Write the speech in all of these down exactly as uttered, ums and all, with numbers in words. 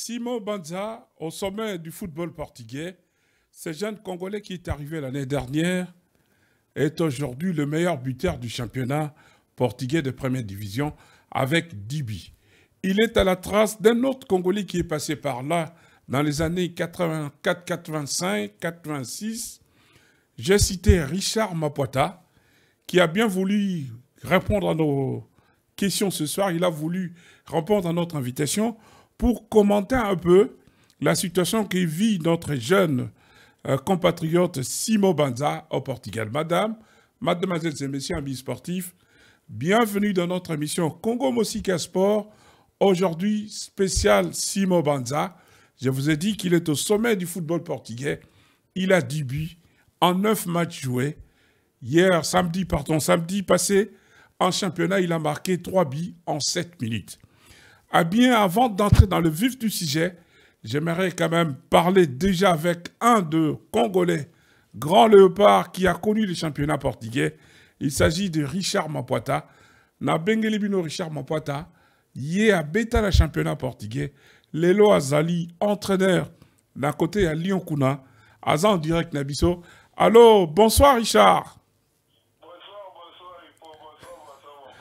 Simon Banza, au sommet du football portugais, ce jeune Congolais qui est arrivé l'année dernière est aujourd'hui le meilleur buteur du championnat portugais de première division avec dix buts. Il est à la trace d'un autre Congolais qui est passé par là dans les années quatre-vingt-quatre, quatre-vingt-cinq, quatre-vingt-six. J'ai cité Richard Mapuata, qui a bien voulu répondre à nos questions ce soir. Il a voulu répondre à notre invitation pour commenter un peu la situation que vit notre jeune euh, compatriote Simon Banza au Portugal. Madame, mademoiselles et messieurs, amis sportifs, bienvenue dans notre émission Congo Mosika Sport. Aujourd'hui, spécial Simon Banza. Je vous ai dit qu'il est au sommet du football portugais. Il a dix buts en neuf matchs joués. Hier, samedi, pardon, samedi passé, en championnat, il a marqué trois buts en sept minutes. Ah bien, avant d'entrer dans le vif du sujet, j'aimerais quand même parler déjà avec un de Congolais, grand léopard, qui a connu le championnat portugais. Il s'agit de Richard Mapuata. Na Bengelibino Richard Mapuata, yé a bêta le championnat portugais. Lelo Azali, entraîneur d'un côté à Lyon Kuna, Azan en direct Nabiso. Allô, bonsoir Richard. Bonsoir, bonsoir, bonsoir,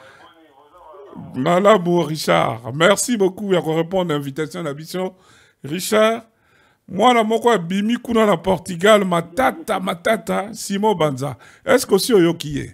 bonsoir, bonsoir. Malabou Richard. Merci beaucoup de répondre à l'invitation Nabiso. Richard, moi la moko bimi kuna na Portugal, ma tata, ma tata, Simon Banza. Est-ce que aussi oyokiye?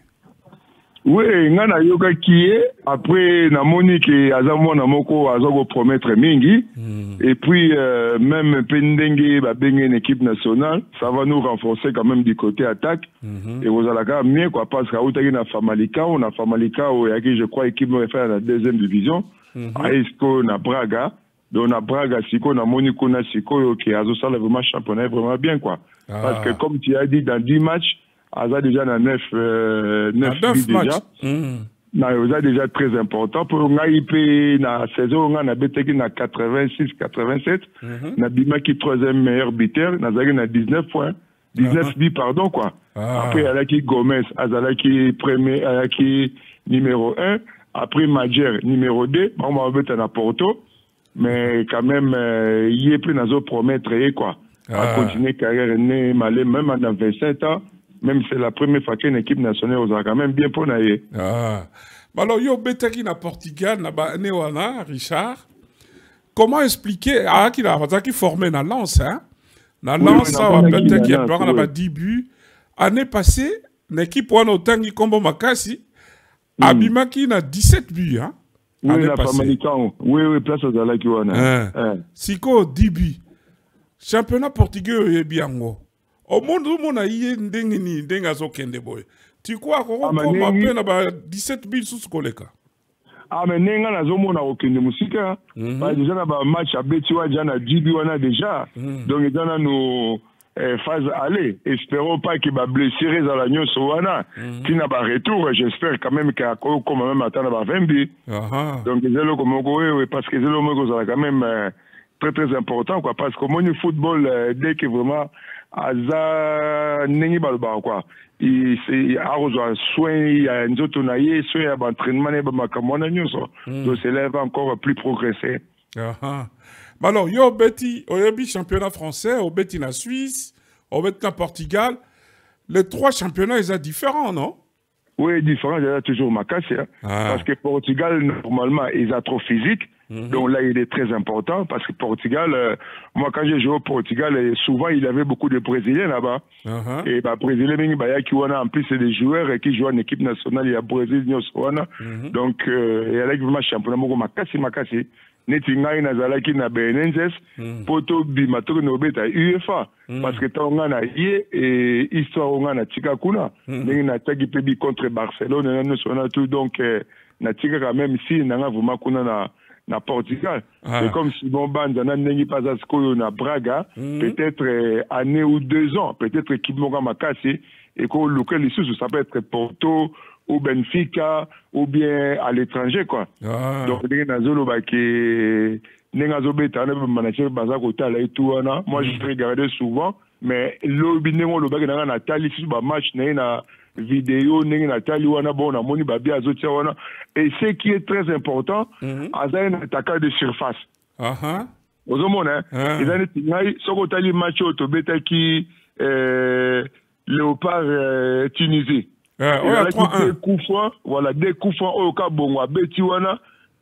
Oui, ngana yoka kiye, après na moni ke azamo na moko azogo promettre mingi, mm. Et puis euh, même pendenge ba bengue une équipe nationale, ça va nous renforcer quand même du côté attaque, mm -hmm. Et vous allez quand mieux quoi, parce que autaki na Famalicão, on a Famalicão et qui je crois équipe va faire la deuxième division, mm -hmm. Aisco na Braga, donc na Braga siko na moni kuna siko qui azo ça vraiment championnat vraiment bien quoi, ah. Parce que comme tu as dit dans dix matchs Aza déjà dans neuf, euh, neuf buts déjà. Mm. Na déjà très important. Pour Ngaïpe, na saison, on a bété na quatre-vingt-six quatre-vingt-sept. Mm-hmm. Na Bima qui troisième meilleur buteur. Na Zagé na dix-neuf points. dix-neuf uh -huh. buts, pardon, quoi. Ah. Après, Alaki Gomez, Azalaki premier, Alaki numéro un. Après, Madjer, numéro deux. On va bété na Porto. Mais quand même, euh, il est plus dans autres promettre, quoi. Ah. À continuer carrière, même à vingt-sept ans. Même si c'est la première fois qu'une équipe nationale vous a quand même bien pour naïe. Ah. Alors, yo betaki na Portugal, na ba newana, Richard. Comment expliquer à qui la qui formé na Lens, hein? Na Lens, ça va betaki a na ba dix buts. Année passée, l'équipe wana otangi kombo makasi, abimaki na dix-sept buts, hein? Oui, la Famalicão. Oui, oui, place aux Alaki wana. Siko dix buts. Championnat portugais est bien haut. Au monde où on a eu ndengini ndenga zo kende boy. Tu crois qu'on va peine à dix-sept buts sous koleka? Ah mais nenga na zo mona okende musika. Ba déjà na ba match à Betiwa jana dix buts wana déjà. Donc dans nos phase aller, espérons pas qu'il va blesser à la Nyon Sowana. Qui n'a pas retour, j'espère quand même qu'il a quand même attendre vingt buts. Donc zélo comme oui parce que zélo mo ça quand même très très important quoi parce que mon football dès que vraiment aza nengi balba quoi il c'est arroso soin il y a un autre naïe soin à entraînement et ba makamona nyonso donc c'est là encore plus progresser. Ah alors yo beti oyebi championnat français au beti na Suisse au beti na Portugal les trois championnats ils sont différents non? Oui, différent, il y a toujours Makassi. Hein, ah. Parce que Portugal, normalement, ils ont trop physique. Mm-hmm. Donc là, il est très important. Parce que Portugal, euh, moi, quand j'ai joué au Portugal, souvent, il y avait beaucoup de Brésiliens là-bas. Uh-huh. Et bah, Brésiliens, bah, qui en plus, c'est des joueurs qui jouent en équipe nationale. Il y a Brésil, mm-hmm. Donc, euh, il y a là qui veut championnat, Makassi, Makassi. Netingai nazalaki na Benenzes poto bimato no beta U E F A parce que tonga na yé et histoire nga na tika kuna ndenge na tagi pebi contre Barcelone na no sona tout donc na tika quand même si nanga vuma kuna na na Portugal. Ah. C'est comme si bon Banza na ndenge pas asko na Braga mm. peut-être euh, année ou deux ans peut-être équipe monga makasi et ko local ici ça peut être Porto ou Benfica, ou bien à l'étranger, quoi. Ah. Donc, il y a des gens moi, je regardais souvent, mais l'objet de la tali, si match, na vidéo, na tali, et ce qui est très important, c'est un attaquant de surface. Uh -huh. ozomona eza neti ngai soki otali match oyo tobetaki Léopard Tunisie ezalaki coups francs voilà deux coups francs oyo Kabongo abeti wana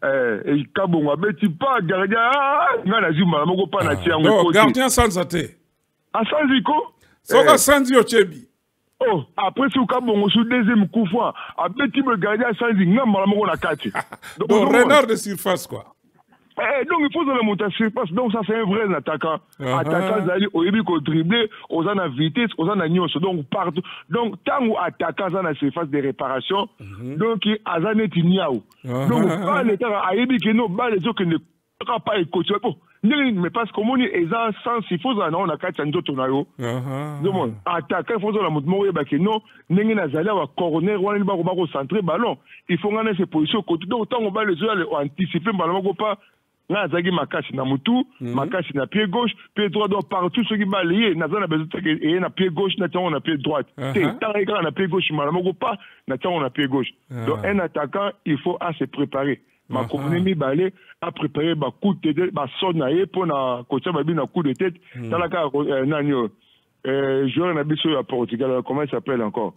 Kabongo abeti pa gardien ngai nazwi mbala moko pa na tie yango gardien sanza te asanzi ko soki asanzi ochebi oh après sous Kabongo sous deuxième coup franc abeti le gardien asanzi ngai mbala moko na kati donc renard de surface quoi. Eh, donc il faut que le monter surface. Donc ça c'est un vrai attaquant. Uh -huh. Attaquant Zali au début qu'on dribbler, aux en vitesse, aux en agneaux. Donc partout. Donc tant ou attaquant dans la surface de réparation, uh -huh. donc azane tiniao. Donc pas l'état à début que nos balles les autres ne peuvent pas écouter. Mais parce que mon est en sens il faut en on a quatre cents d'autres nayo. Donc attaquant il faut que la mouvement est que non, n'engin azali à corner ou on va au centre ballon. Il faut gagner ses positions côté. Donc tant on va les autres anticiper ballon pas na zagi makasi na mutu makasi na pied gauche pied droit donc partout ce qui va lier na zana besoin que na pied gauche na on a pied droite c'est tant que na pied gauche malamo pas na on a pied gauche donc un attaquant il faut à se préparer ma communauté balé à préparer ba coup de tête ba sonaye pour na coach ba na coup de tête dans la cas nanio euh joueur na biso à Portugal comment il s'appelle encore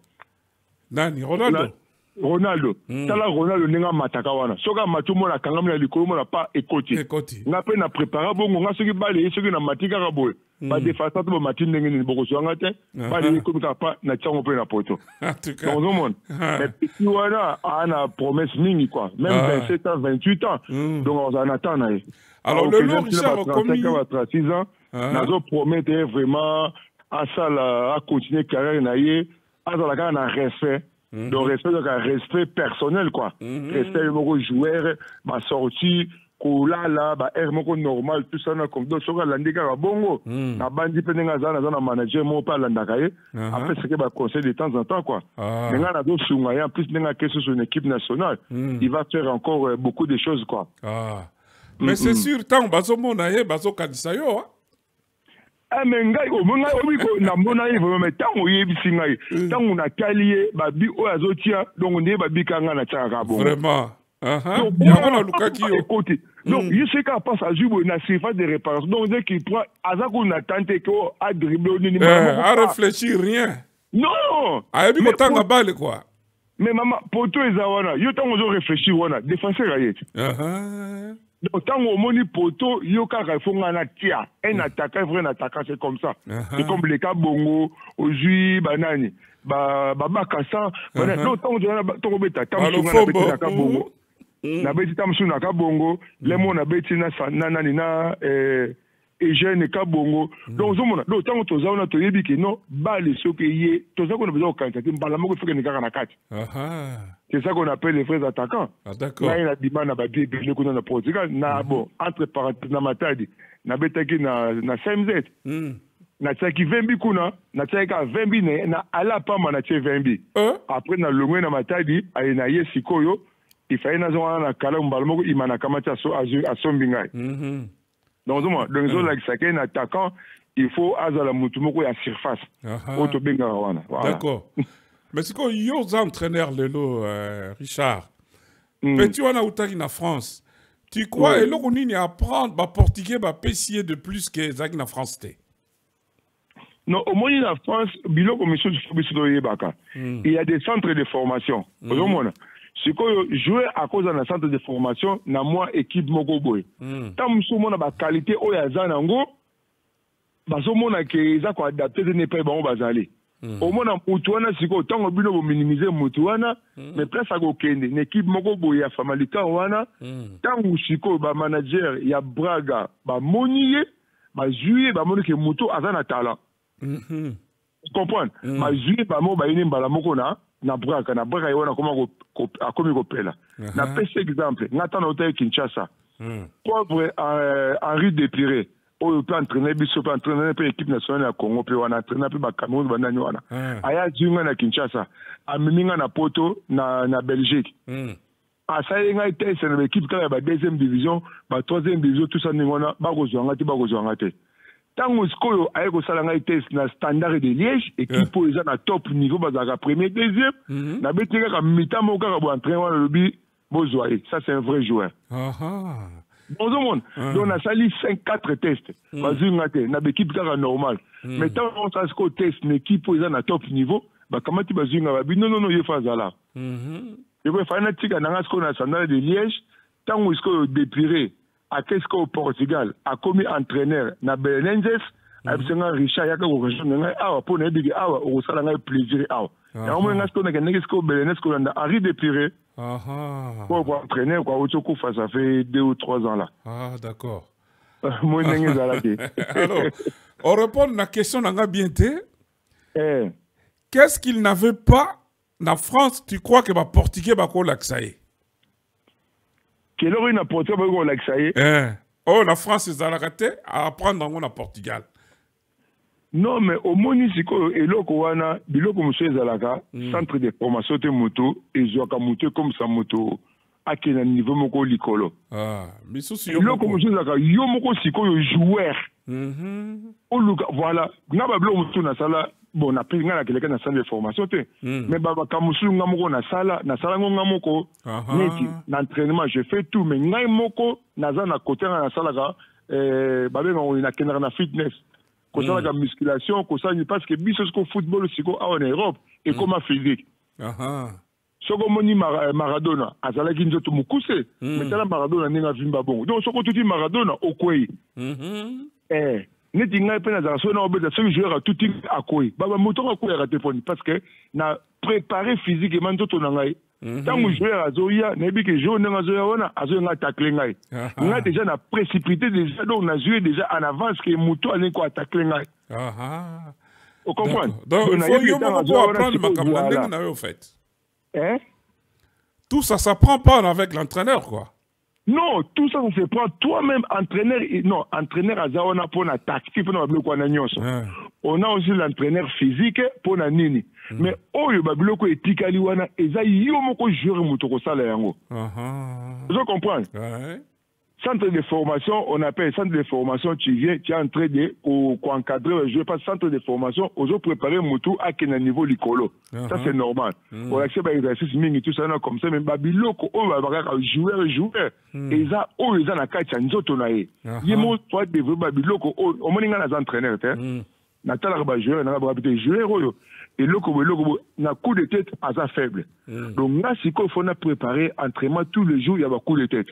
Nani Ronaldo Ronaldo mm. Tala Ronaldo nenga mataka wana soka matumo na kangami na likolo mo na pa ekoti nga pe na préparer bongo nga soki bale soki na matika ka boy ba défenseur to matin ndenge ni boko so ngate bale ko ka pa na tsango pe na poto donc non mon mais petit wana ana promesse mingi quoi même vingt-sept ans vingt-huit ans donc on en attend na alors le nom Richard comme trente-six ans nazo promettre vraiment à ça à continuer carrière na ye à la ka na respect. Mm -hmm. Donc respect donc un respect personnel quoi. Mm -hmm. Respect mon joueur, ma sortie, kola là, bah air mon normal tout ça na comme donc sur la ndika ba bongo. Na bandi penenga za na manager mon pas landakaye. Après c'est que ba conseil de temps en temps quoi. Mais là na do sunga en plus nenga question sur une équipe nationale. Il va faire encore euh, beaucoup de choses quoi. Ah. Mais mm -hmm. c'est sûr tant bazo mona ye bazo kadisa yo hein. Ah mais ngai o monga o biko na mona ye vraiment tango yebisi ngai tango na kalié ba bi o azotia donc ne ba bi kanga na tsaka bon vraiment aha ya wana lukaki yo côté donc il sait qu'à passe à jubo na surface de réparation donc dès qu'il prend azako na tenter ko a dribbler ni ni à réfléchir rien non a bi ko tanga balle quoi mais maman poto ezawana yo tango zo réfléchir wana défenseur ayeti aha donc tant au moni poto yo kaka faut ngana tia un attaquant vrai un attaquant c'est comme ça uh -huh. C'est comme les Kabongo aujourd'hui banani ba baba kassa non tant on to beta tant on na beti na Kabongo na beti tam su na Kabongo les mon na beti na nani na eh et jeune Kabongo donc zo mona donc tant to zauna to yebi ke non ba le soke ye to za ko na besoin au kanta mbala moko fike ni kaka na kati aha. C'est ça qu'on appelle les vrais attaquants. Ah, d'accord. Là, il a dit, man, na babi, le qu'on a Portugal, na bon, entre parenthèses, na matadi, na betaki na na C M Z, na tsaki vingt bi kuna, na tsaki vingt bi ne, na ala pa ma na tsaki vingt bi. Après na longwe na matadi, ay na ye sikoyo, il fallait na zona na kala mbalmoko, il mana kamata so azu asombingai. Donc donc donc zo la tsaki un attaquant, il faut azala mutumoko ya surface. Auto benga wana. D'accord. Mais c'est quoi, yo entraîneur lelo euh, Richard. Mm. Petit wana utaki na France. Tu crois et loko nini apprendre ba portugais ba pessier de plus que zaki na France té. Non, au moins la France, biloko monsieur du football yebaka. Il y a des centres de formation. Au moins c'est quoi jouer à cause d'un centre de formation na moi équipe moko boy. Tam so mona ba qualité o ya zanango ba so mona ke za ko adapter ne pas bon bazali. Au moins, Moutouana, si vous avez minimiser Moutouana, mais presque à Gokende, une équipe Mokobo, il y a Famalika, Wana, tant que Siko, ba manager, il y a Braga, ba Monier, ba Juillet, ba Monique Moutou, Azana Tala. Vous comprenez? Ba Juillet, ba Mo, ba Inim, ba la Mokona, na Braga, na Braga, Wana, comment à comme Kopela. Na pêche exemple, Nathan Hôtel Kinshasa. Pauvre Henri Despiré. On peut entraîner, on peut entraîner l'équipe nationale à Congo, on peut entraîner le Cameroun, on peut entraîner Aya Djunga na Kinshasa, à Miminga na Poto, na na Belgique. À ça, il y a une équipe qui a la deuxième division, la troisième division, tout ça, on a bagozouangate, bagozouangate. Tant que vous avez un test na standard de Liège, équipe pour les na top niveau, bazaka premier, deuxième, na bétika ka mitamo ka bo entraîner le bi bozoaé. Ça c'est un vrai joueur. Ah ah. Dans le monde, on a sali cinq quatre tests. Vas-y, on a une équipe normale. Mais tant qu'on a ce test, une équipe est à top niveau, bah comment tu vas dire non non non il faut ça là. Il faut faire un tic à ce qu'on a sandal de Liège. Tant qu'on est dépiré à qu'est-ce qu'au Portugal a commis entraîneur na Belenenses. Absenga Richard yaka ko rejoindre awa pour ne dire awa au sala ngai plaisir awa. Ya au moins ngasko na qu'est-ce qu'au Belenenses qu'on a Henri dépiré. Ah ah. Pour entraîner quoi au Tchoukou ça fait deux ou trois ans là. Ah d'accord. Moi n'ai pas alors, on répond à la question n'a bien été. Eh. Qu'est-ce qu'il n'avait pas en France, tu crois que les Portugais va qu'on l'accès? Quelle heure il a porté pour qu'on l'accès? Eh. Oh, la France est à la raté à apprendre en Portugal. Non, mais au Monisiko, et là, Kowana, Biloko Monsieur Zalaka, centre de formation de moto, et Zoaka moto comme sa moto, à quel niveau moko likolo. Ah, mais ça c'est. Et là, comme Monsieur Zalaka, yo moko siko yo joueur. Voilà, n'a pas blo moto na sala, bon, na pris na quelqu'un na centre de formation te. Mais baba kamusu nga moko na sala, na sala nga moko, neti, l'entraînement, je fais tout, mais ngai moko, na za na côté na sala ka, euh, babe on na kenara na fitness. Concernant la musculation, parce que biso ko football siko en Europe et comme physique. Aha. Soko moni Maradona, azala ki nzoto mukuse, mais tala Maradona ninga vimba bon. Donc soko tuti Maradona okwei. Mhm. Eh, neti ngai pe na za so na obeza so joueur tout a kwei. Baba moto ko ya téléphone parce que na préparer physiquement nzoto na ngai. Tant que joueur azoya, nebi que joueur na azoya ona, azoya nga tackler ngai. Nga déjà na précipité déjà donc na joué déjà en avance que moto allait quoi tackler ngai. Ah. Vous comprenez? Donc il faut yo moko apprendre makambo ndenge na yo fait. Hein? Tout ça s'apprend pas avec l'entraîneur quoi. Non, tout ça, on se prend toi-même, entraîneur, non, entraîneur à Zaona pour la tactique, pour la on a aussi l'entraîneur physique pour la nini. Mais, oh, le babiloko est tikaliwana, et ça, il y a un joueur motoko sala yango. Vous comprenez? Centre de formation, on appelle centre de formation, tu viens, tu es en train de encadrer le jeu, parce que centre de formation, on a préparé moto à quel niveau l'icolo. Ça, c'est normal. On accepte l'exercice ming et tout ça, comme ça, mais babiloko, oh, babiloko, joueur, joueur, et ça, oh, ils ont la carte, ils ont tourné. Il y a mon toi, de babiloko, oh, on m'a dit entraîneur, Nathalie va jouer, n'a pas pu jouer, et loko, loko, na coup de tête, à sa faible. Donc, là, si il faut préparer entraînement tous les jours, il y a un coup de tête.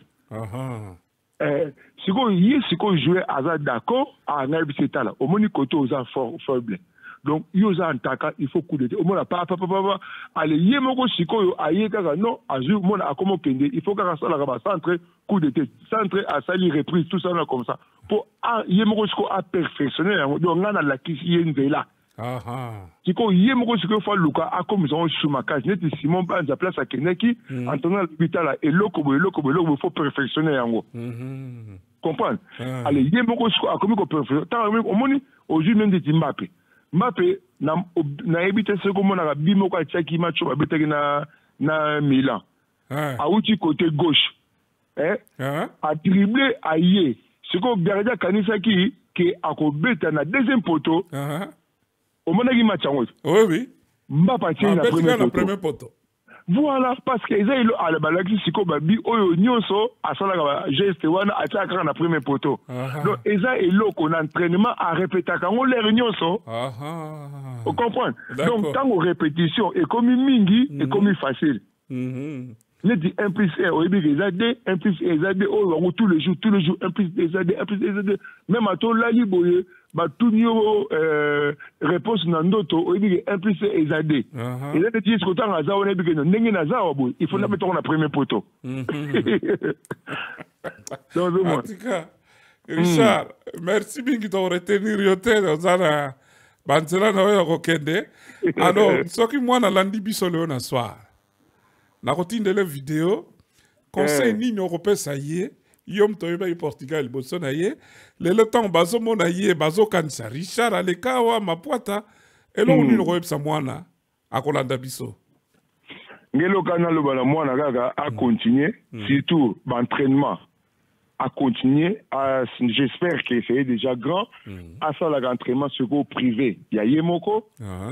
Si on joue à ça d'accord, à un c'est là. Au moins, côté aux enfants faibles. Donc, il y a un attaquant, il faut coup de tête. Au moins, papa, papa, papa, allez, il y a un mot si on a un non, à jouer, mon a comment kende, il faut qu'à ça là, centre, coup de tête, centre à salir reprise, tout ça là comme ça. Pour il y a un mot à perfectionner, donc on a la question là. Si on y a un mot si on fait Luka, à comme ils ont sous ma case, net Simon Ban, la place à Keneki, en tenant l'hôpital et loko, loko, loko, il faut perfectionner en gros. Comprendre? Allez, il y a un mot si on a comme qu'on perfectionne. Tant au moins, aujourd'hui même des Mbappé. Mbappé, na na ebite ce qu'on a bimo kwa tchaki match ba betaki na na Milan. A outi côté gauche. Eh? A dribbler a yé. Ce qu'on gardien kanisa ki qui a ko beta na deuxième poteau. Au moment qui match en haut. Oui oui. Mbappé tient la première poteau. Voilà, parce que ils ont à la balaki siko babi oyo nyonso asala ka geste wana ataka na premier poteau. Donc ils ont elo qu'on entraînement à répéter quand on les nyonso. Vous comprenez? Donc tant aux répétitions et comme mingi et comme facile. Ne dit un plus un au début des deux, un plus un deux oh tous les jours tous les jours un plus des deux, un plus des deux. Même à ton la liboye ba tout niveau euh réponse na ndoto au début un plus un deux. Et là tu dis que tant à ça on est bien ndenge na za boy il faut la mettre en premier poteau. Donc en tout cas Richard merci bien de retenir yote dans banzela na yo kokende. Alors ce qui moi na landi bisolo na soir na routine de vidéo conseil ni européen ça y est yom toyeba i Portugal boso na ye le le temps bazo mona ye bazo kanisa Richard alekawa mapwata elo ni roep sa mwana akolanda biso ngelo kana lo bana mwana kaka a continuer surtout l'entraînement à continuer à j'espère que c'est déjà grand à ça l'entraînement sur privé il y a yemoko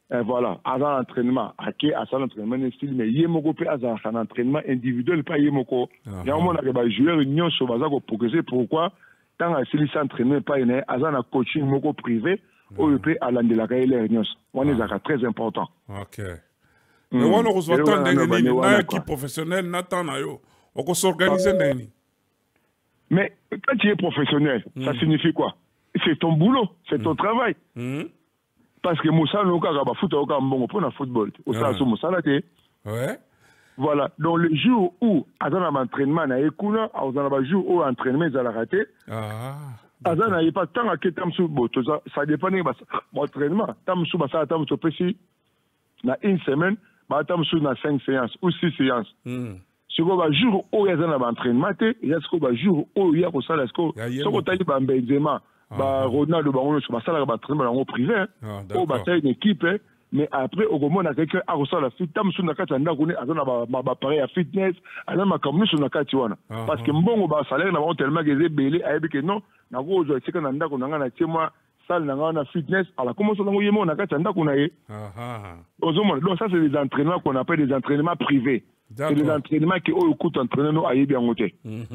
Et voilà, à l'entraînement, à qui à l'entraînement style mais yemoko pe à un entraînement individuel pas yemoko. Il y a un moment que les joueurs union sur base pour progresser. Pourquoi tant à celui s'entraîner pas une à un coaching moko privé ou peut à l'andela kaile union. On est à très important. OK. Mais on reçoit tant de équipe professionnelle n'attend na yo. On peut s'organiser ndeni. Mais quand tu es professionnel, ça signifie quoi? C'est ton boulot, c'est ton travail. Parce que Moussa Noka va foutre au Gabon pour le football. Au sein de Moussa Naté. Ouais. Voilà. Donc le jour où Azan a entraînement na Ekuna, Azan a jour où entraînement ils a raté. Ah. Azan n'a pas tant à que Tamsou Boto. Ça dépend de mon entraînement. Tamsou Bassa Tamsou Pessi na une semaine, bah Tamsou na cinq séances ou six séances. Si vous avez jour où il y a un entraînement, il y a un jour où il y a un salaire. Si vous avez un Benzema, Ronaldo, sur la salle d'entraînement privé, ou une équipe, mais après, au moment où quelqu'un a reçu la fitness, tam sur la carte, on a appareil à fitness, on a comme sur la carte. Parce que bon, le salaire n'a pas tellement gazé, belé, avec non, n'a pas aujourd'hui, c'est qu'on a un témoin, salle n'a pas fitness, alors comment ça on a carte, on a eu. Donc ça, c'est des entraînements qu'on appelle des entraînements privés. C'est des entraînements qui ont coûté entraînement à y bien monter.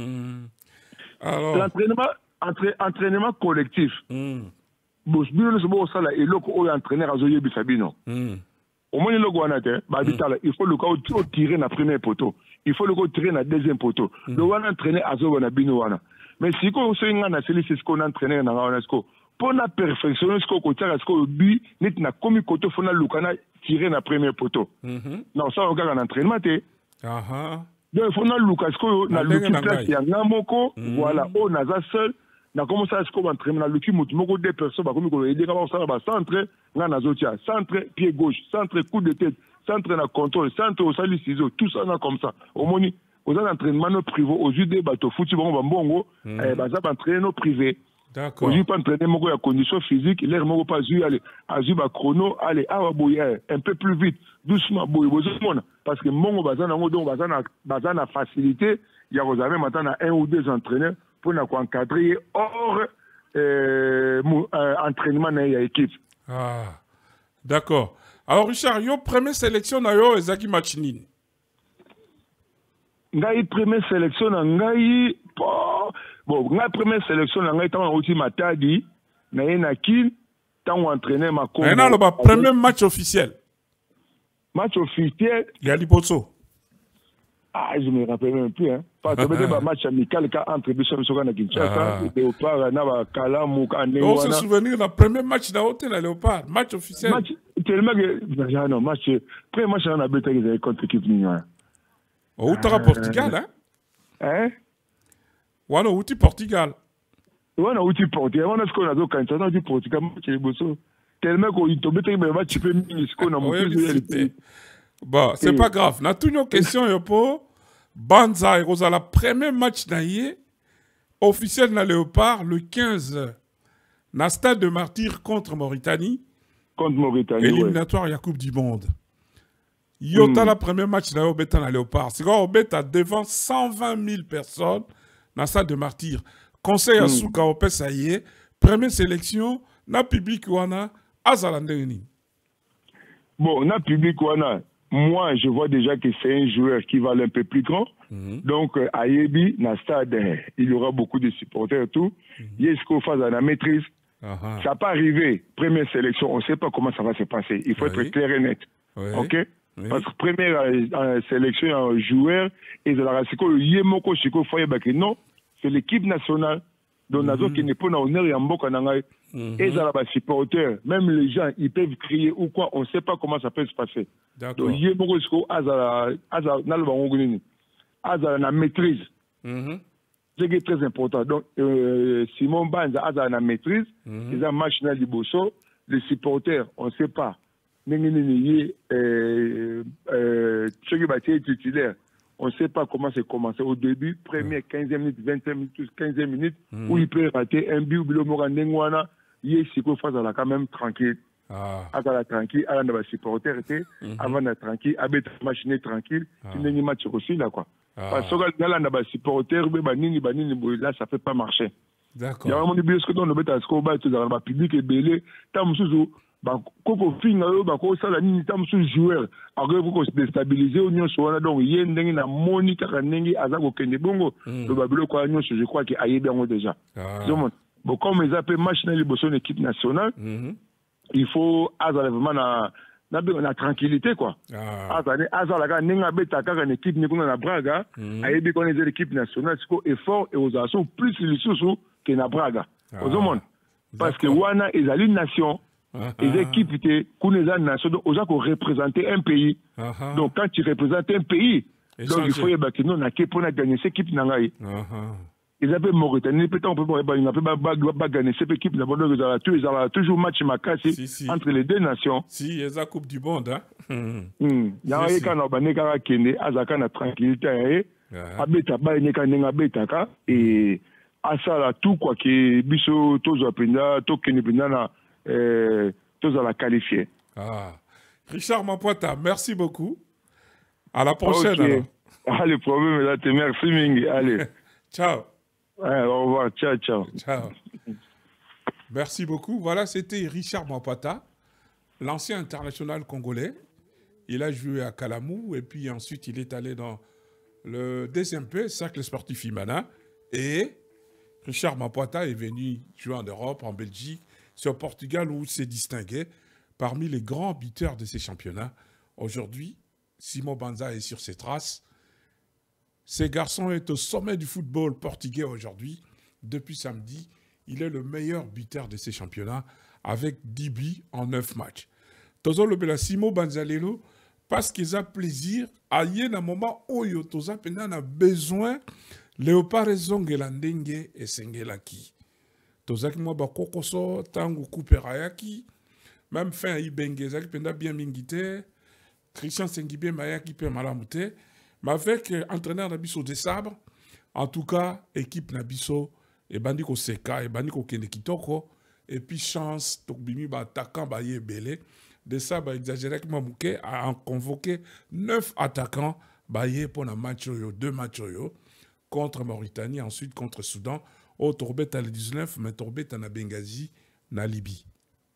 L'entraînement entraînement collectif. Bon, c'est ça là et le co entraîneur à Zoye Bisabino. Au moins le Guanate, il faut le co tirer na premier poteau. Il faut le co tirer na deuxième poteau. Le Wana entraîner à Zoye Binoana. Mais si ko so ngana c'est ce qu'on entraîner na Wanasco. Pour la perfectionner ce qu'on tire à ce qu'on but, net na komi koto fona lukana tirer na premier poteau. Non, ça on regarde en entraînement té. Aha. Donc il faut na Lukasko na Luki place ya ngamoko, voilà, on a ça seul. Na comment ça est-ce qu'on entraîne na Luki mutu moko deux personnes ba komi ko aider comment ça ba centre na na zotia, centre pied gauche, centre coup de tête, centre na contrôle, centre au sali ciseaux, tout ça na comme ça. Au moni, aux entraînements privés, aux idées bateau foot bon bongo, eh ba ça entraînement privé. D'accord. Aujourd'hui, pas entraîner mon à condition physique, l'air mon pas jouer aller, à jouer chrono, aller à boyer un peu plus vite, doucement boyer parce que mon bazan en donc bazan bazan a facilité, il y a vous avez maintenant un ou deux entraîneurs pour nous encadrer hors euh, euh, entraînement dans l'équipe. Ah. D'accord. Alors Richard, yo première sélection na yo ezaki machinine. Ngai première sélection na ngai bon, la première sélection, on a été aussi Matadi, on a été entraîné ma Congo. On a le premier match officiel. Match officiel. Il y a l'Iposo. Ah, je me rappelle même plus. Hein. Parce que c'était un match amical entre Bishop Sogan et Kinshasa. Et Léopard, Kalamou, Kandé. On se souvient le premier match d'Aoté, la Léopard. Match officiel. Match, tellement que. Non, match. Premier match, on a battu contre l'équipe Nignon. Au Portugal, hein? Hein? Wana uti Portugal. Wana uti Portugal. Wana sko na zo kancha na uti Portugal match liboso. Tellement ko itobe te be match pe misko na mutu. Bon, c'est pas grave. Na toutes nos questions yopo Banza et la premier match naie officiel na Léopard le quinze na stade de Martyr contre Mauritanie. Contre Mauritanie. Éliminatoire ouais. Ya Coupe du monde. Yota mm. La premier match na Obeta na Léopard. C'est quoi Obeta devant cent vingt mille personnes. Dans le stade de Martyr. Conseil à Souka Opé, ça y est. Première sélection, na public wana, Azalandeni. Bon, na public wana, moi, je vois déjà que c'est un joueur qui va aller un peu plus grand. Mm-hmm. Donc, à Yebi, na stade, il y aura beaucoup de supporters et tout. Il y a ce qu'on fait à la maîtrise. Uh-huh. Ça n'a pas arrivé. Première sélection, on ne sait pas comment ça va se passer. Il faut oui. être clair et net. Oui. OK? Oui. Parce que première euh, sélection un joueur et de la Rasiko Yemoko Chiko Foye non c'est l'équipe nationale donc nazo qui n'est pas na honneur ya mboka nangai et ça la supporter même les gens ils peuvent crier ou quoi on sait pas comment ça peut se passer donc Yemoko Chiko azala azala na le bango nini azala na maîtrise c'est qui est très important donc euh, Simon Banza azala na maîtrise ils ont match na liboso les supporters on sait pas ceux qui bâtaient titulaire, on ne sait pas comment c'est commencé. Au début, première quinze minutes, vingt minutes, quinze minutes, mm. où il peut rater un but, il y a ce qu'il faut faire quand même tranquille. Ah. Avant tranquille, avant de supporter, avant d'être tranquille, avant de machiner tranquille, il y a un match aussi là quoi. Parce que les supporters, là, ça ne peut pas marcher. D'accord. Il y a vraiment des billets que dans le bêta, ce qu'on va être dans le public et belé, tant que koko finga yo bako sala nini tam su joueur akoki koko déstabiliser o nyonso wana donc ye ndenge na moni kaka ndenge aza kokende bongo lo babiloko wana nyonso je crois que ayebi yango déjà donc bon comme eza pe match na liboso na équipe nationale il faut azala vraiment na na na tranquillité quoi azala azala ka ndenge abeta kaka na équipe ne kuna na Braga ayebi kona eza l'équipe nationale siko effort et aux actions plus lisusu que na Braga ozomona parce que wana ezali nation les équipes étaient kuna nation donc oza ko représenter un pays donc quand tu représentes un pays donc il faut yeba que non na ke pona gagner cette équipe na ngai ils avaient Mauritanie peut-être on peut pas gagner cette équipe na bondo ils ont toujours match makasi entre les deux nations si ils ont coupe du monde hein ya yeka na baneka kende azaka na tranquillité abeta ba neka nenga betaka et asala tout quoi que biso tozo penda to kene penda na euh tozo la qualifier. Ah Richard Mampouata, merci beaucoup. À la prochaine. Okay. Alors. Ah le problème est là, te merci Mingi. Allez. Ciao. Ouais, au revoir, ciao ciao. Ciao. Merci beaucoup. Voilà, c'était Richard Mampouata, l'ancien international congolais. Il a joué à Kalamou et puis ensuite il est allé dans le D S M P, Cercle Sportif Imana, et Richard Mampouata est venu jouer en Europe, en Belgique, c'est au Portugal où il s'est distingué parmi les grands buteurs de ces championnats. Aujourd'hui, Simon Banza est sur ses traces. Ce garçon est au sommet du football portugais aujourd'hui. Depuis samedi, il est le meilleur buteur de ces championnats avec dix buts en neuf matchs. Tozo Lobela Simon Banza Lelo, parce qu'ils ont plaisir, à y un moment où Toza Pena a besoin Léopard Zongelandenge et Sengelaki. Tozaki mwa ba kokoso tangu kuperayaki même fin ibenge zaki penda bien mingite Christian Sengibé mayaki pe malamute mais avec euh, entraîneur Nabiso de Sabre en tout cas équipe Nabiso et bandi ko seka et bandi ko kende kitoko et puis chance tokbimi ba attaquant ba yebele de ça ba exagérer que Mamouké a convoqué neuf attaquants ba yé pour un match yo deux matchs yo contre Mauritanie ensuite contre Soudan. Au Torbet à le dix-neuf, mais Torbet à Benghazi, na Libye.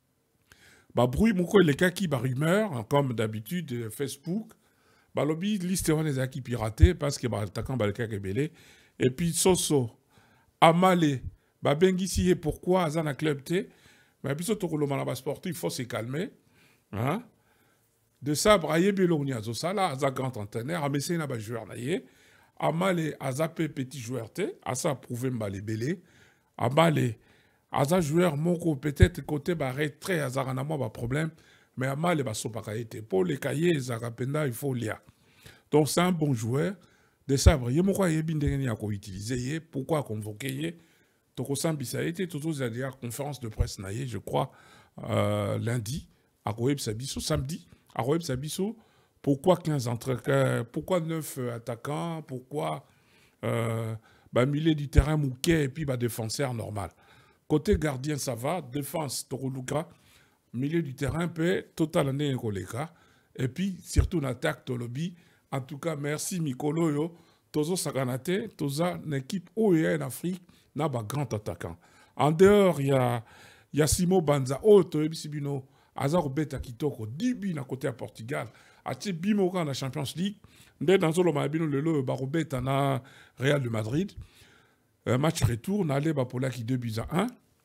Bah, bruit, mouko, les cas qui, bah, rumeur, comme d'habitude, Facebook, bah, lobby, liste, on les a qui piratés, parce que, bah, attaquant, bah, le cas belé. Et puis, Soso, Amale, bah, Benghazi, pourquoi, Azana Club T, bah, puis, surtout, le malaba sportif, il faut se calmer, hein. De ça, Braille Bello, ni Azosa, là, Aza grand entraîneur, Amessé, n'a pas joueur, naïe. Amale azapé petit joueur te, asa prouvé mbale belé. Amale aza joueur moko peut-être côté ba retrait azarana moi ba problème, mais Amale ba sopaka été pour les cahiers zarapenda il faut lire. Donc c'est un bon joueur de sabre. Yé moko yebi ndenge ya ko utiliser pourquoi convoquer yé. Toko sambisa été toujours à dire conférence de presse naïe je crois euh, lundi à Koeb Sabiso samedi à Koeb Sabiso. Pourquoi quinze entraîneurs, pourquoi neuf euh, attaquants, pourquoi euh, bah, milieu du terrain Mouquet et puis bah, défenseur normal. Côté gardien, ça va, défense, Toroluka, milieu du terrain, peut total année Koleka. Et puis surtout l'attaque, Tolobi. En tout cas, merci Mikolo, yo, Tozo Saganate, Toza, une équipe O E A en Afrique, n'a pas grand attaquant. En dehors, il y a, y a Simo Banza, oh, Toebi Sibino, Azar Beta Kitoko, dix buts à côté à Portugal. Ati bimoka na Champions League ndé dans solo mabino lelo barobeta na Real de Madrid un match retour na le bapola qui deux buts à un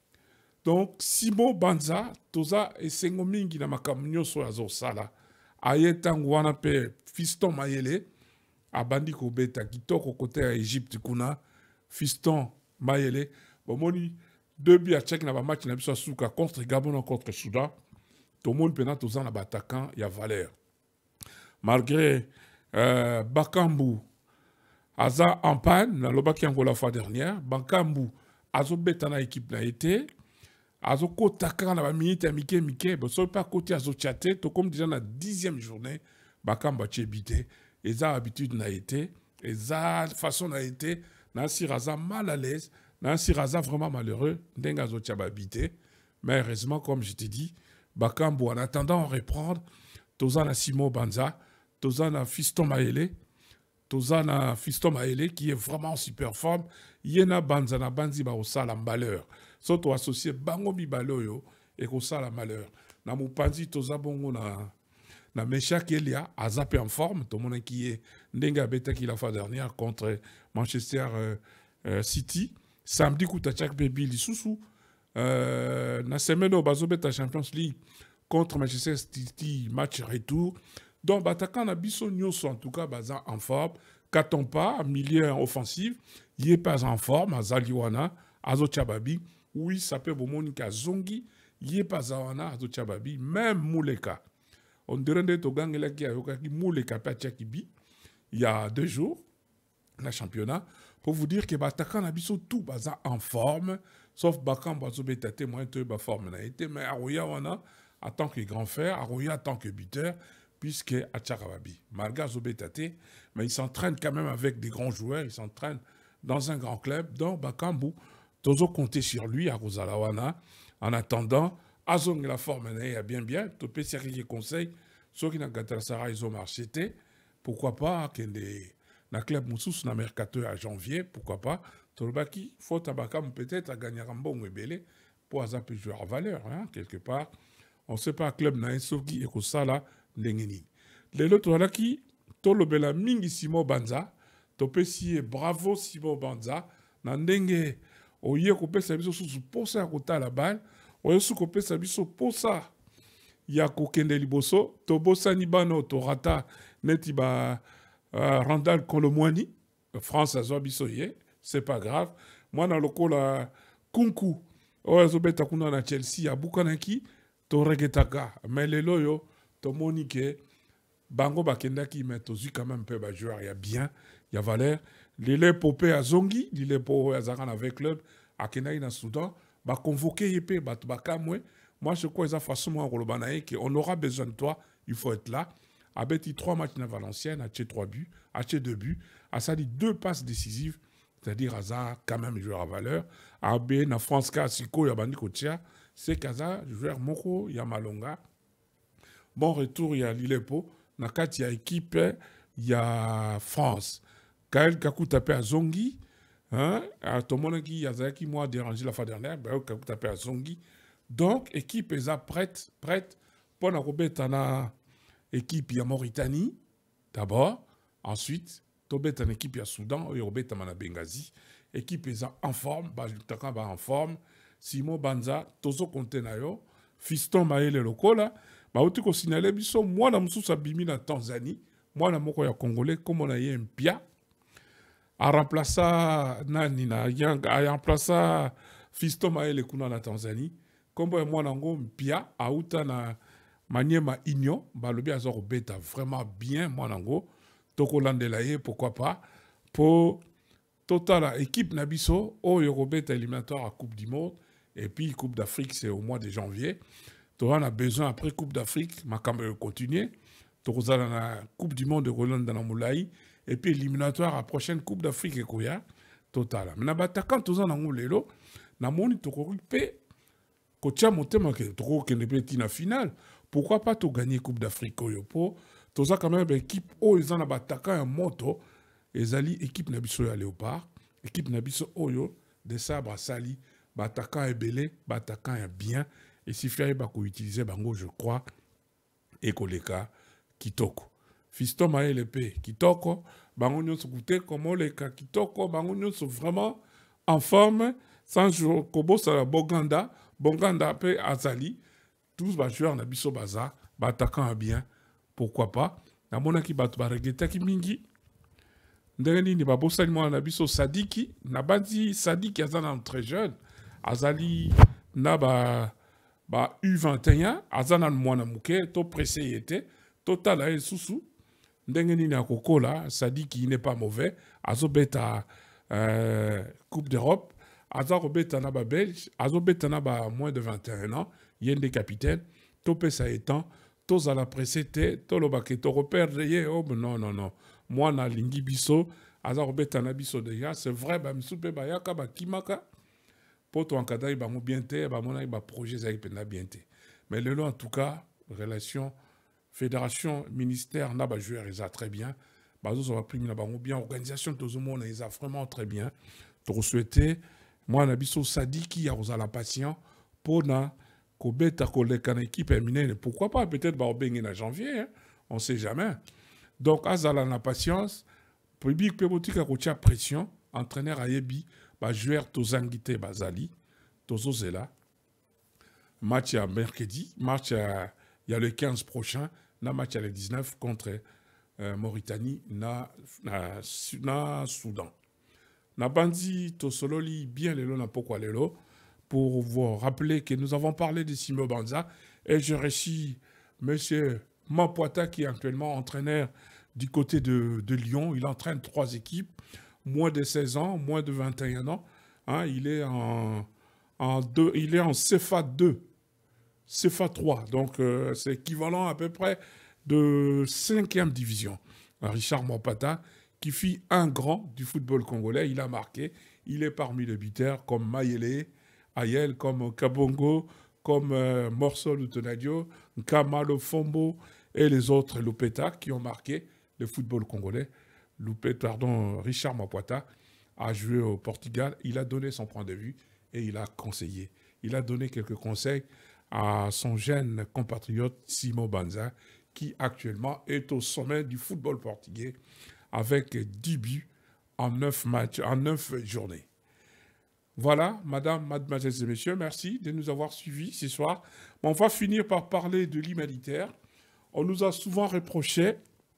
donc Simon Banza toza esengo mingi na makamnyo so azo sala ayetango wana pe Fiston Mayele abandi ko beta kitoko côté à Égypte kuna Fiston Mayele bomoni deux buts à check na ba match na biso suka contre Gabon contre Soudan tout le monde pena toza na attaquant ya valeur. Malgré euh, Bakambu, Aza en panne, dans le Baki la fois dernière, Bakambu, Azo Betana équipe n'a été, Azo Kotaka na minute à Mike Mike, mais ce pas côté Azo Tchate, tout comme déjà la dixième journée, Bakambu a bité, et ça habitude n'a été, et ça façon n'a été, Nancy Raza mal à l'aise, Nancy Raza vraiment malheureux, Ndenga Azo Tchaba bité, mais heureusement, comme je t'ai dit, Bakambu en attendant reprendre, Tozana Simon Banza, Tozana Fiston Mayele, Tozana Fiston Mayele qui est vraiment en super forme. Yena Banza na Banzi ba osala malheur. Soto associé Bango Bibaloyo et osala malheur. na mopanzi toza bongo na na Meshak Elia azapé en forme tout le monde qui est ndenga beta qui la fois dernière contre Manchester euh, euh, City samedi kuta chak baby lisusu euh, na semaine au bazo beta Champions League contre Manchester City match retour donc bataka na biso nyonso en tout cas baza en forme katon pas milieu offensif il est pas en forme azaliwana azo chababi oui ça peut bomonika zongi il est pas awana azo chababi même Mouleka on dirait que Togangela qui a eu Mouleka Pachakibi il y a deux jours le championnat pour vous dire que bataka na biso tout baza en forme sauf Bakam bazo beta témoin de ba forme na été mais Aroya wana en tant que grand frère Aroya en tant que buteur puisque Acharababi malgré Zobetate mais il s'entraîne quand même avec des grands joueurs il s'entraîne dans un grand club donc Bakambu tozo compter sur lui à Rosalawana en attendant Azong la forme est bien bien topé sérieux conseil ceux qui n'a Galatasaray ils ont marché pourquoi pas que les na club Moussous na mercato à janvier pourquoi pas Tolbaki faut tabakam peut-être à gagner un bon belé pour azapé joueur à valeur hein, quelque part on sait pas club na Soki et Kosala ndengeni les autres voilà qui tolobela mingi Simo Banza topé si bravo Simo Banza na ndenge oye ko pesa biso sous posa kota la balle oye sous ko pesa biso posa ya ko kende liboso to bosani bano to rata neti ba uh, Randall Kolomwani France azo biso ye c'est pas grave moi na lokola kunku oye zo beta kuna na Chelsea ya bukanaki to regetaka mais lelo yo to monike bango bakendaki mais to zu quand même peu ba joueur ya bien ya valeur lile popé à Zongi lile po azaka avec club akenai na Soudan ba convoquer yepé ba bakamwe moi je crois eza façon moi kolobana que on aura besoin de toi il faut être là abeti trois matchs na Valenciennes a tué trois buts a tué deux buts a sali deux passes décisives c'est-à-dire Aza quand même joueur à valeur abe na France ka siko ya bandi kotia c'est kaza joueur moko ya malonga bon retour ya Lilepo na kati ya équipe ya France Kael Kakou tapé à Zongi hein à tout le monde qui a qui moi dérangé la fois dernière ben Kakou tapé à Zongi donc équipe est prête prête pour la robetana équipe ya Mauritanie d'abord ensuite tobet en équipe ya Soudan et robetana na Benghazi équipe est en forme ba jutaka ba en forme Simo Banza tozo kontenayo Fiston Maele lokola ba uti ko signaler biso mwana mususu bimi na Tanzanie mwana moko ya congolais comme on a eu un pia a remplaça nani na yang a remplaça Fiston Maele kuna na Tanzanie comme mwana ngo pia a uta na Maniema Igno balobi azoro beta vraiment bien mwana ngo toko landela ye pourquoi pas pour total équipe nabiso oyo robeta éliminatoire à Coupe du Monde et puis Coupe d'Afrique c'est au mois de janvier. Tu en as besoin après Coupe d'Afrique, ma caméra continue. Tu as la Coupe du Monde de Roland dans la Moulaï et puis éliminatoire à la prochaine Coupe d'Afrique et Koya. Total. Mais quand tu as un lelo, na moni to corrupé, ko tia motema ke to ke ne petit na finale. Pourquoi pas tu gagner Coupe d'Afrique koyo po? Tu as quand même une équipe oh ils en a bataka un moto. Ezali équipe nabiso ya Léopard, équipe nabiso oyo de sabre sali, bataka et belé, bataka et bien. Et si Fiaï Bako utilisait bango, je crois, et Koleka Kitoko. Fiston Maele P. Kitoko, bango nyon se goûter comment les cas Kitoko, bango nyon sont vraiment en forme, sans jour, Kobo Sala Boganda, Boganda P. Azali, tous les joueurs na biso baza, bataka bien, pourquoi pas. Na mona ki batu baregeta ki mingi, ndeni ni babosani mwana na biso Sadiki, na bandi Sadiki azana très jeune, Azali na ba ba U vingt et un azana mwana muke to pressé était total a susu ndenge nini akokola Sadiki n'est pas mauvais azobeta euh, Coupe d'Europe azobeta na ba belge azobeta na ba moins de vingt et un ans yende capitaine to pesa étant tous à la pressé te to lobake to repère ye oh non non non moi na lingi biso azobeta na biso déjà c'est vrai ba misupe ba yaka ba kimaka pour toi en cas il va bien te ba mona ba projet ça il bien te mais le long en tout cas relation fédération ministère na ba joueur ils a très bien ba zo va prime na ba bien organisation tout le monde ils a vraiment très bien to souhaiter moi na biso Sadiki ya la patient pour na kobeta koleka na équipe éminente, pourquoi pas, peut-être ba obengé en janvier, hein? On ne sait jamais. Donc, azala na patience, public pebotika kotia pression, entraîneur ayebi, ba joueur tozangite bazali, tozozela. Match à mercredi, match il y a le quinze prochain, na match à le dix-neuf contre euh, Mauritanie, na, na, na Soudan. Na bandi tosololi bien lelo na pokwa lelo, pour vous rappeler que nous avons parlé de Simo Banza et je réussis M. Mapoata qui est actuellement entraîneur du côté de, de Lyon. Il entraîne trois équipes, moins de seize ans, moins de vingt et un ans. Hein, il est en, en, deux, il est en C F A deux, C F A trois, donc euh, c'est équivalent à peu près de cinquième division. Richard Mapoata qui fit un grand du football congolais, il a marqué, il est parmi les buteurs comme Mayele, Ayel, comme Kabongo, comme euh, Morsol Utonadio, Kamalo Fombo et les autres Lupeta qui ont marqué le football congolais. Loupé, pardon, Richard Mapoata a joué au Portugal, il a donné son point de vue et il a conseillé. Il a donné quelques conseils à son jeune compatriote Simo Banza qui actuellement est au sommet du football portugais avec dix buts en neuf matchs, en neuf journées. Voilà, madame, mademoiselles et messieurs, merci de nous avoir suivis ce soir. On va finir par parler de l'humanitaire. On nous a souvent reproché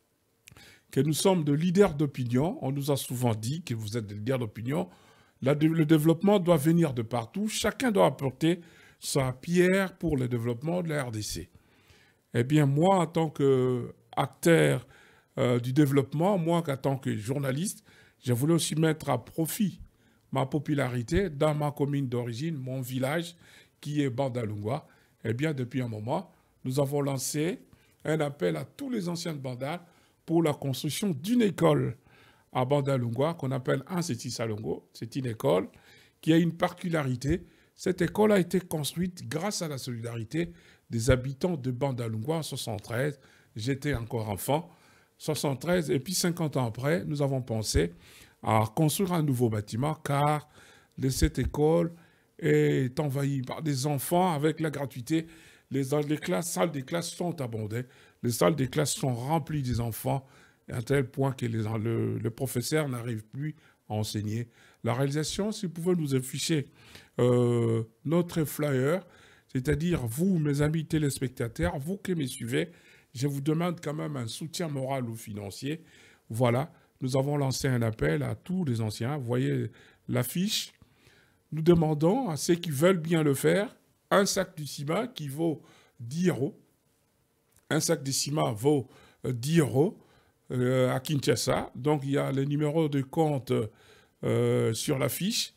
que nous sommes de leaders d'opinion. On nous a souvent dit que vous êtes des leaders d'opinion. Le développement doit venir de partout. Chacun doit apporter sa pierre pour le développement de la R D C. Eh bien, moi, en tant qu'acteur euh, du développement, moi, en tant que journaliste, je voulais aussi mettre à profit ma popularité dans ma commune d'origine, mon village, qui est Bandalungwa. Eh bien, depuis un moment, nous avons lancé un appel à tous les anciens de Bandal pour la construction d'une école à Bandalungwa qu'on appelle Anseti Salongo. C'est une école qui a une particularité. Cette école a été construite grâce à la solidarité des habitants de Bandalungwa en soixante-treize. J'étais encore enfant. soixante-treize, et puis cinquante ans après, nous avons pensé à construire un nouveau bâtiment car cette école est envahie par des enfants avec la gratuité. Les, les classes, salles des classes sont abondées. Les salles des classes sont remplies des enfants à tel point que les, le, le professeur n'arrive plus à enseigner. La réalisation, si vous pouvez nous afficher euh, notre flyer, c'est-à-dire vous, mes amis téléspectateurs, vous qui me suivez, je vous demande quand même un soutien moral ou financier. Voilà. Nous avons lancé un appel à tous les anciens. Vous voyez l'affiche. Nous demandons à ceux qui veulent bien le faire un sac de ciment qui vaut dix euros. Un sac de ciment vaut dix euros euh, à Kinshasa. Donc, il y a le numéro de compte euh, sur l'affiche.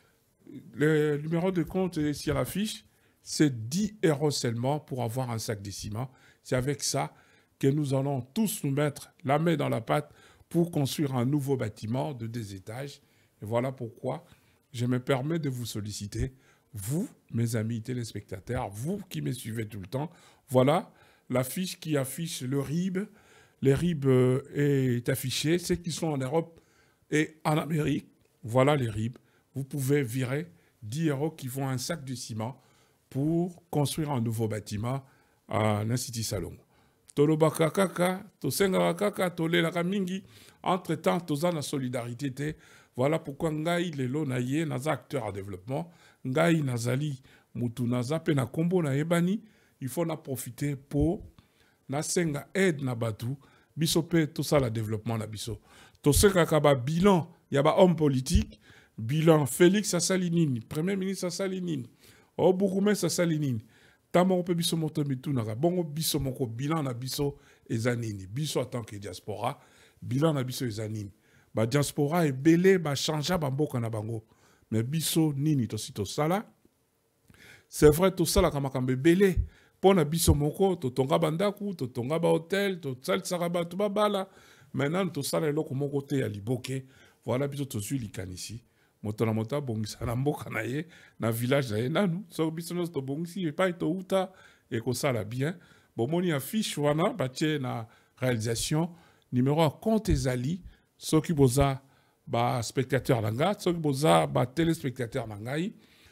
Le numéro de compte sur l'affiche, c'est dix euros seulement pour avoir un sac de ciment. C'est avec ça que nous allons tous nous mettre la main dans la pâte pour construire un nouveau bâtiment de deux étages. Et voilà pourquoi je me permets de vous solliciter, vous, mes amis téléspectateurs, vous qui me suivez tout le temps. Voilà l'affiche qui affiche le R I B. Le R I B est affiché. Ceux qui sont en Europe et en Amérique, voilà les R I B. Vous pouvez virer dix euros qui vont un sac de ciment pour construire un nouveau bâtiment à l'Institut Salongo. Tolobaka kaka, tosengaka kaka, tolelaka mingi, entre-temps, toza na solidarité te. Voilà pourquoi ngai lelo na ye naza acteur à développement, ngai nazali mutu naza pe na kombo na yebani, il faut na profiter pour na senga aide na batu, biso pe tosala développement na biso. Tosengaka ba bilan, ya ba homme politique, bilan Félix asali nini, premier ministre asali nini, Oburume asali nini. Tamo pe biso moto mitunaka bongo biso moko bilan na biso ezanini biso en tant que diaspora bilan na biso ezanini ba diaspora e belé ba changea ba mboka na bango mais biso nini to sito sala c'est vrai to sala kama kambe belé pona biso moko to tonga bandaku to tonga ba hôtel to salsaka ba to babala maintenant to sala eloko moko te ya liboke voilà biso to zui likanisi moto na moto abongisa na mboka na ye na village na ye nanu so biso nyonso tobongisi epai touta ekosala bien bomoni affiche wana batie na réalisation numéro ya compte ezali soki boza baspectateur na nga soki boza batelespectateur na ngai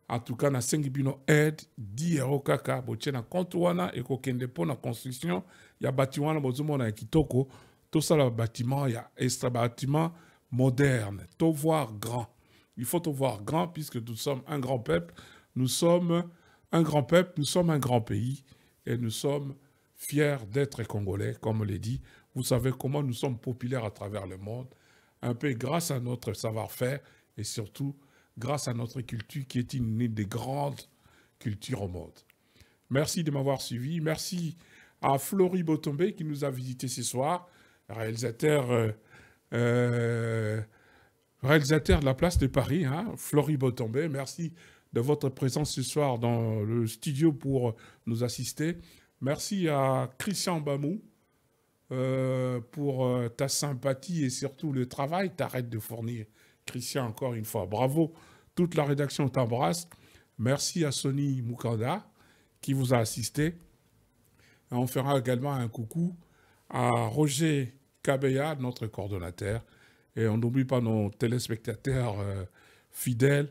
En tout cas, na sengi bino aide dix euros kaka botie na compte wana et kokende po na construction ya bâtiment na bozomo na kitoko tout ça le bâtiment ya extra bâtiment moderne to voir grand. Il faut te voir grand puisque nous sommes un grand peuple, nous sommes un grand peuple, nous sommes un grand pays et nous sommes fiers d'être congolais comme on l'a dit. Vous savez comment nous sommes populaires à travers le monde, un peu grâce à notre savoir-faire et surtout grâce à notre culture qui est une des grandes cultures au monde. Merci de m'avoir suivi. Merci à Flory Botombe qui nous a visité ce soir, réalisateur, euh, euh, réalisateur de la place de Paris, hein, Flory Botombe. Merci de votre présence ce soir dans le studio pour nous assister. Merci à Christian Bamou euh, pour euh, ta sympathie et surtout le travail. T'arrêtes de fournir. Christian, encore une fois, bravo. Toute la rédaction t'embrasse. Merci à Sonny Mukanda qui vous a assisté. Et on fera également un coucou à Roger Kabeya, notre coordonnateur. Et on n'oublie pas nos téléspectateurs euh, fidèles.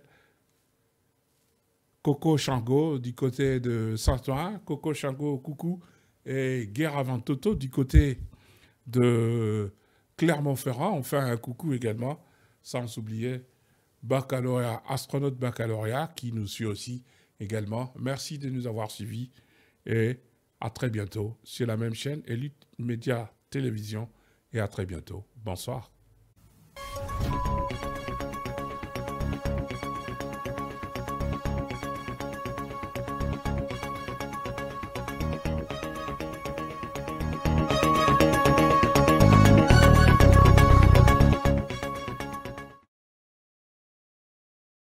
Coco Chango du côté de Saint-Ouen. Coco Chango, coucou. Et Guerre avant Toto du côté de Clermont-Ferrand. On fait un coucou également, sans oublier baccalauréat, astronaute baccalauréat qui nous suit aussi également. Merci de nous avoir suivis et à très bientôt sur la même chaîne Elite Média Télévision et à très bientôt. Bonsoir.